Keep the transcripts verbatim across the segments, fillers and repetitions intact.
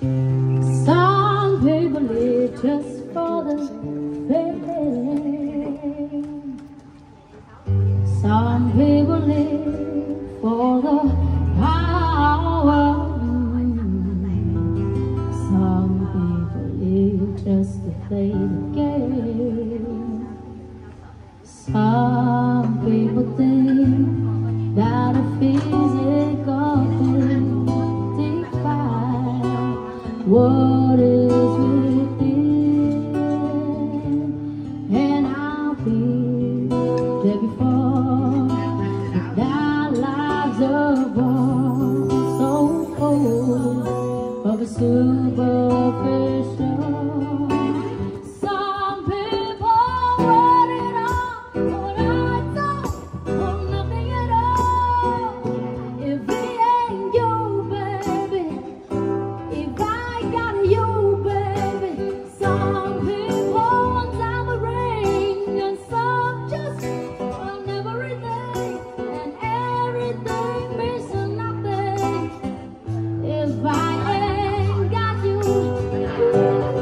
Some people live just for the fame. Some people live for the power. Some people live just to play the game. Some people think that a physical thing defines what is within, and I'll be there before that lives above so cold of a superficial. Some people want it all, but I don't want nothing at all. If it ain't you, baby, if I got you, baby. Some people want tambourine, and some just want everything, and everything means nothing if I ain't got you.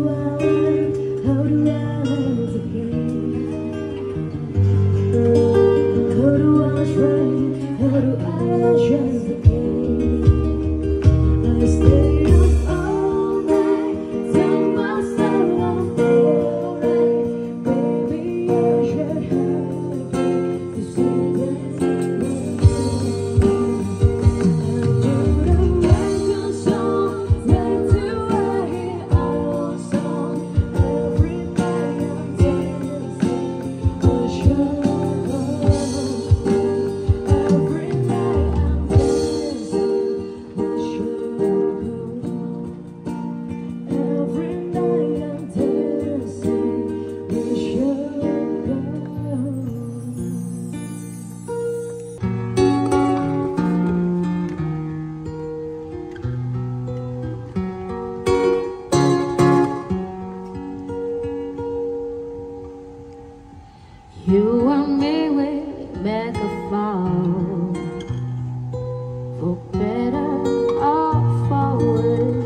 You and me will make a fall, for better or for worse.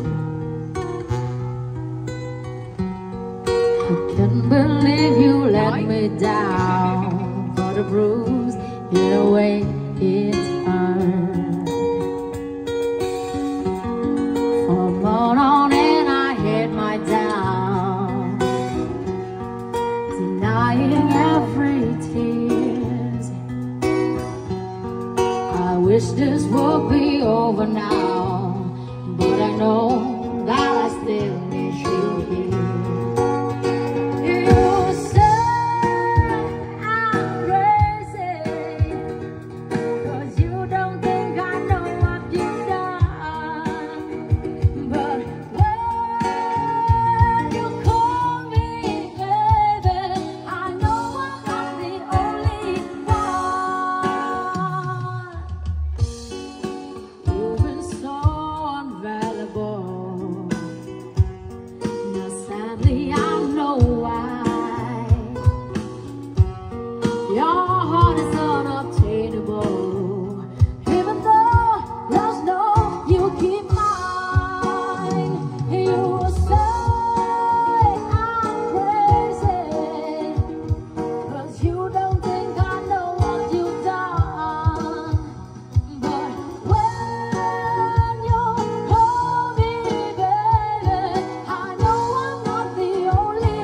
I can't believe you let me down, for the bruise hit away its hurt. For a moment and I hit my down, denying every tears. I wish this would be over now, but I know that I still need you here. You say I'm crazy, 'cause you don't think I know what you've done. But when you call me baby, I know I'm not the only one. You've been so unvaluable. Now sadly I know why. Your heart is unobtainable, even though there's no you keep mine. You say I'm crazy, 'cause you don't think I know what you've done. But when you call me baby, I know I'm not the only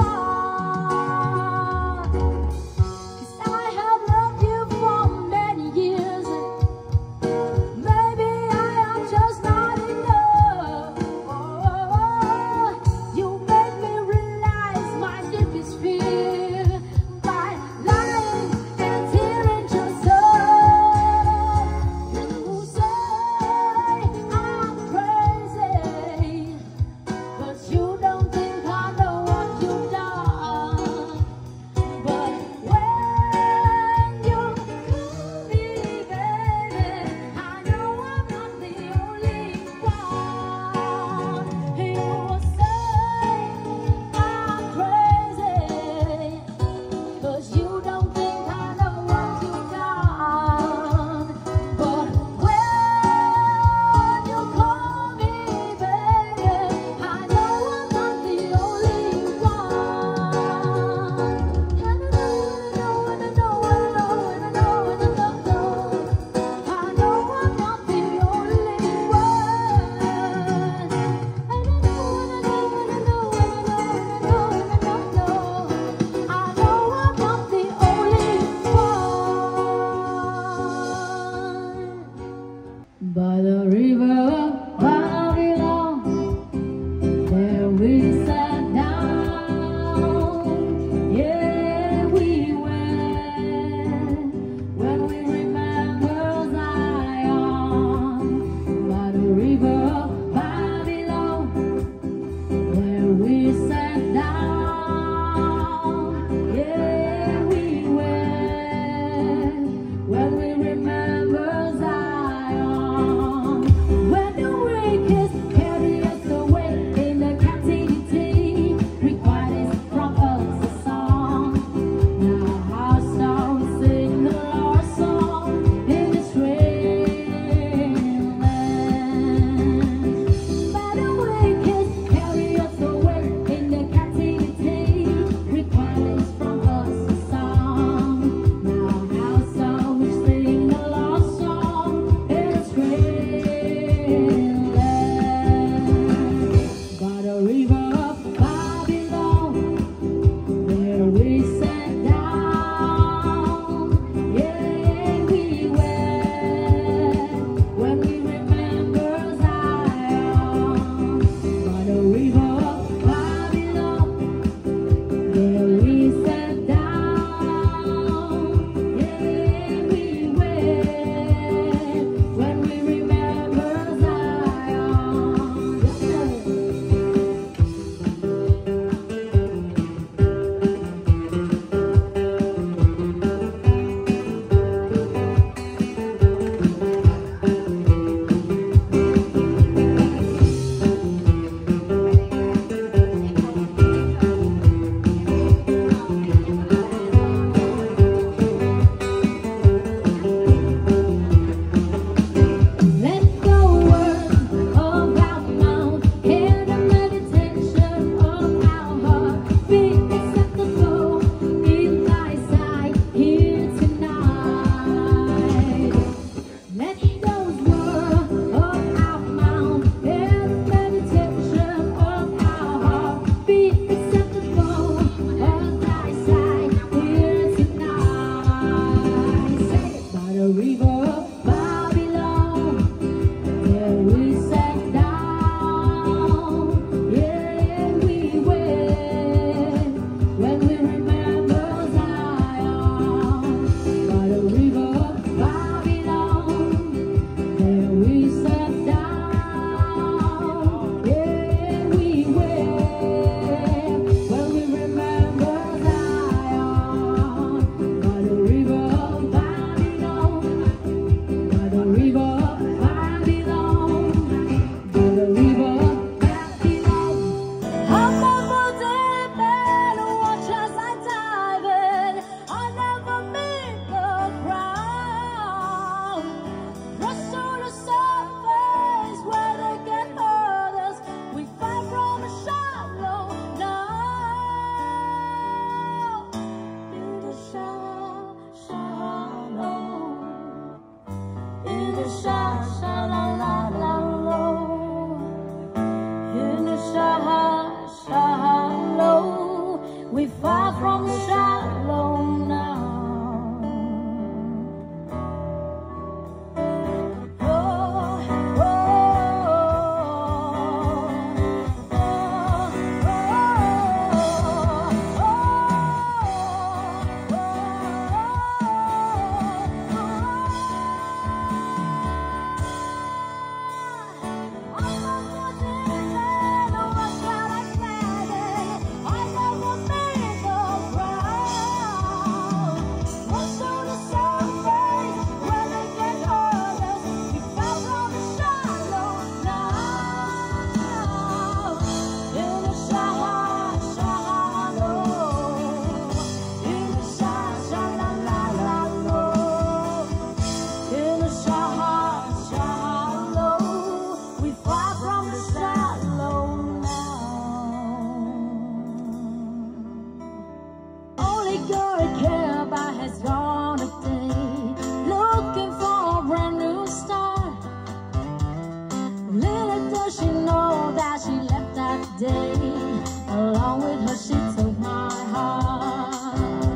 one. 'Cause I have loved you for many years. Maybe I am just not enough. Oh, you made me realize my deepest fear by lying and tearing just up. You say I'm crazy, 'cause you don't think I know what you've done. But when you call me baby, I know I'm not the only one. You say I'm crazy, 'cause you don't think I know what you've done. But when you call me baby, I know I'm not the only one. And I know, and I know, and I know, and I know, and I know, and I know, I know I'm not the only one. And I know, and I know, and I know, and I know, and I know, and I know, I know I'm not the only one. By the river of Babylon, there we sat down. Yeah, we went when we remember Zion. By the river of Babylon, there we sat down. Yeah, we went when we remember Zion. When the wicked carry us away in the captivity, required from us a song. Now our song sing the Lord's song in this strange land. By the wicked carry us away We far from the shallow now. Day, along with her, she took my heart.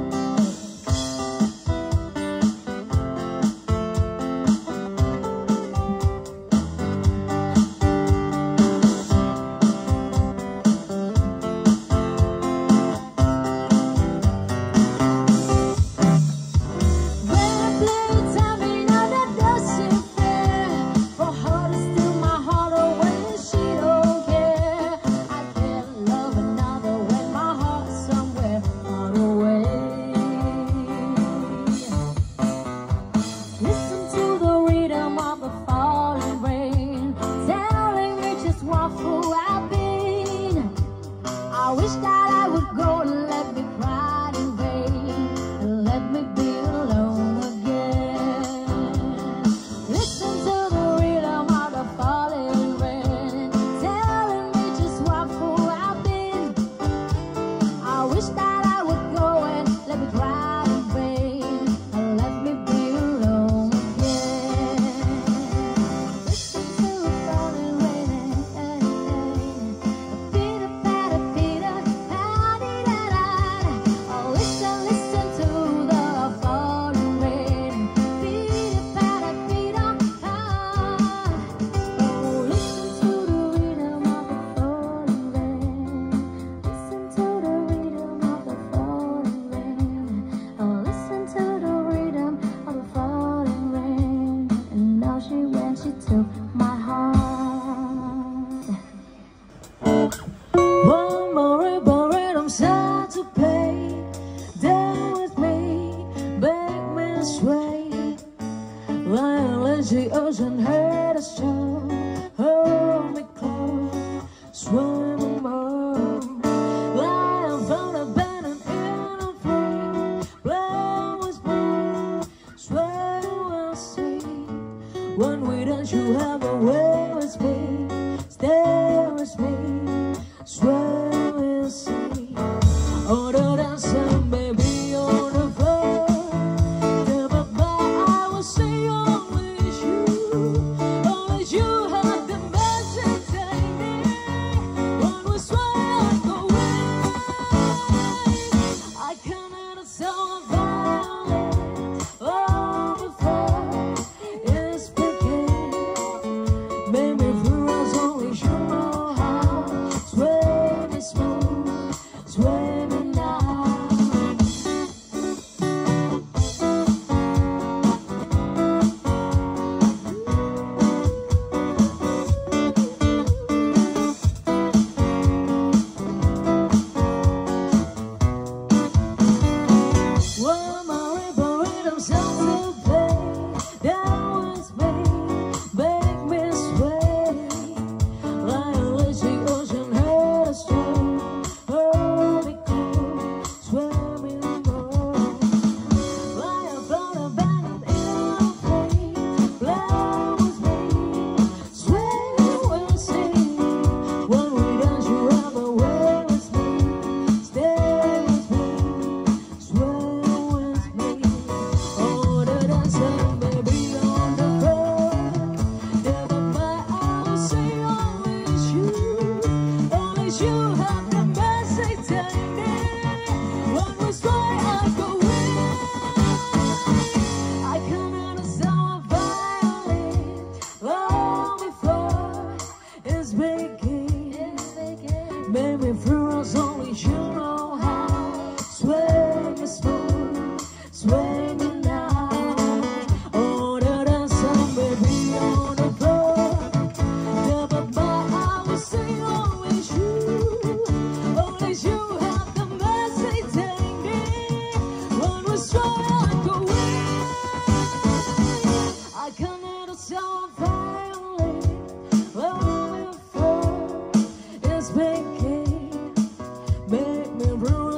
When I play, tell me now that doesn't fair for her to steal my heart away. She don't care. Love another when my heart's somewhere far away. Listen to the rhythm of the falling rain, telling me just what fool I've been. I wish that I would go and let me cry in vain, and let me be alone again. Listen to the rhythm of the falling rain, telling me just what fool I've been. I wish that I would go and let me cry in vain, and let me be alone again. Listen to the falling rain, Peter, Peter, Peter, pa-dee-da-da. Oh, listen, listen to the falling rain, Peter, Peter, Peter, ah. Oh, listen to the rhythm of the falling rain. Listen to the rhythm of the falling rain. Oh, listen to the rhythm of the falling rain. And now she went, she took my heart. One more ribbon, rhythm sad to pay. Down with me, beg me to sway. Lying lazy ocean head is strong. Hold me close, swim more. Lying from the bend and in a free. Blow with me, sway we'll see. When we dance, you have a way with me. Stay with me, sway we'll see. Oh, the dancing baby on the floor. Never but I will see only you. Only you have the magic technique. When we sway like the wind, I can hear the sound of violence. Oh, before it's speaking. Make me feel as only you know how. Sway me smooth, sway me now.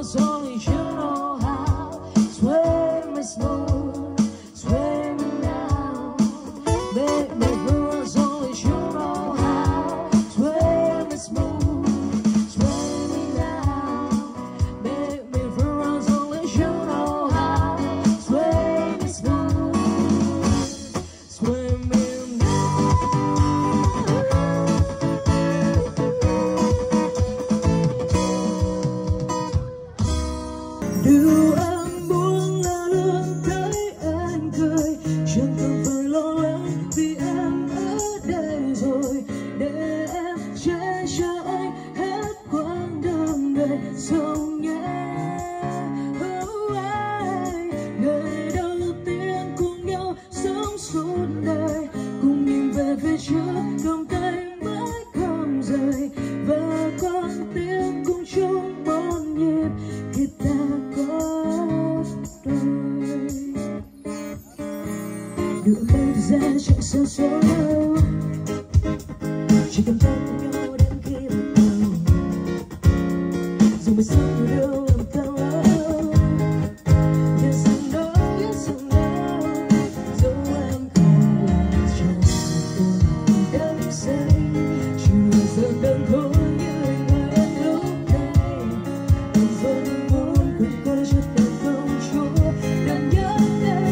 rules only you know how. Swim me smooth, swim me now. Make me rules only you know how. Swim me smooth, swim me now. Make me rules only you know how. Swim me smooth, swim me. Điều em muốn là luôn thấy anh cười, chẳng cần phải lo lắng vì em ở đây rồi, để em che cho anh hết quãng đường đời sông nhé. Oh, ai, ngày đầu tiên cùng nhau sống suốt đời, cùng nhìn về phía trước cầm tay mãi không rời, và con tim cùng chung một nhịp khi ta được lên ra chẳng xa số đâu, chỉ cần ta cùng nhau đến khi bắt đầu, dù mới sống từ đâu làm cao lâu. Yes I know, yes I know, dẫu em không làm cho tôi đắm say, chưa bao giờ đơn thôi như anh ơi em lúc này. Em vẫn muốn gần gũi cho ta không chúa đang nhớ đây.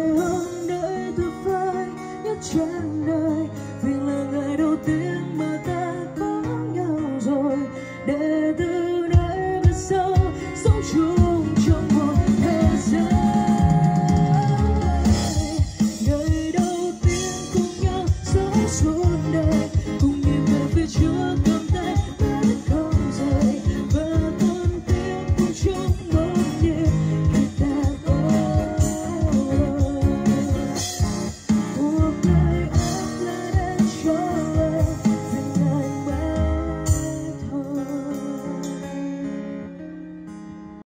Trên đời vì là ngày đầu tiên mà ta